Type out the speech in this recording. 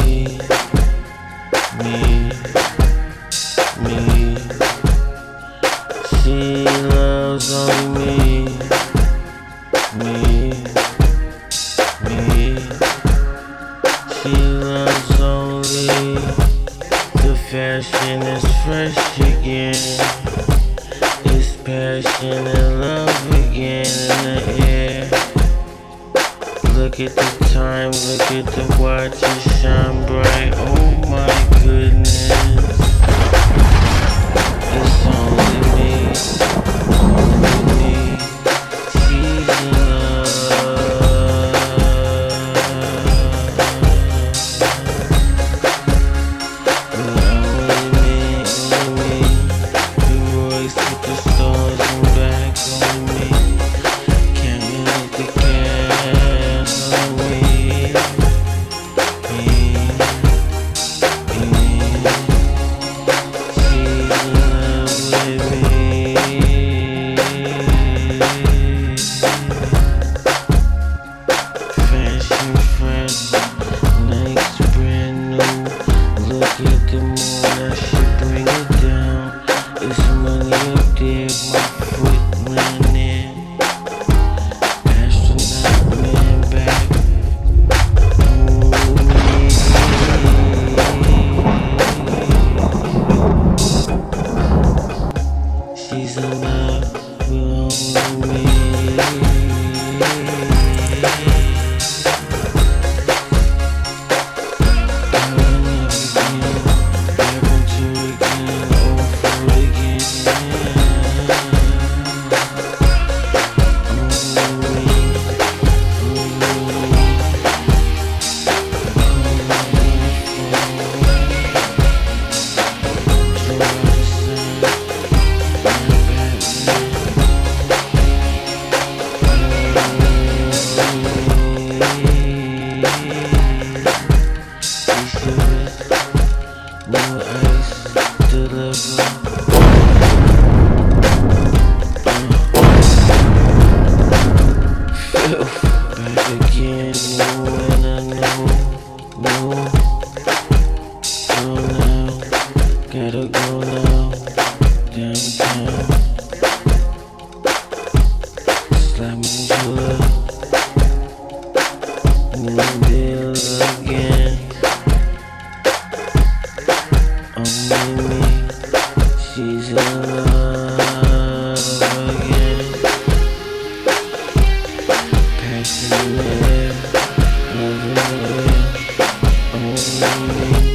me. She loves only me. She loves only the fashion is fresh again. It's passion and love again in the air. Look at the time, look at the watch, it shine bright. Oh my goodness. It's only me, only me. She's in love. Only me, only me. The Royce with the stars and back on me. Can't make the cash on me. Fashion fresh, nice brand new. Look at the moon, I should bring it down. It's money up there, my foot landing. Astronaut man back. She's in love with only me. No ice deliver. Filth back again, no, and I know, go now, gotta go now, downtown, slamming your new deal again. Only me, she's in love again. Passion in the air, love in the air. Only me.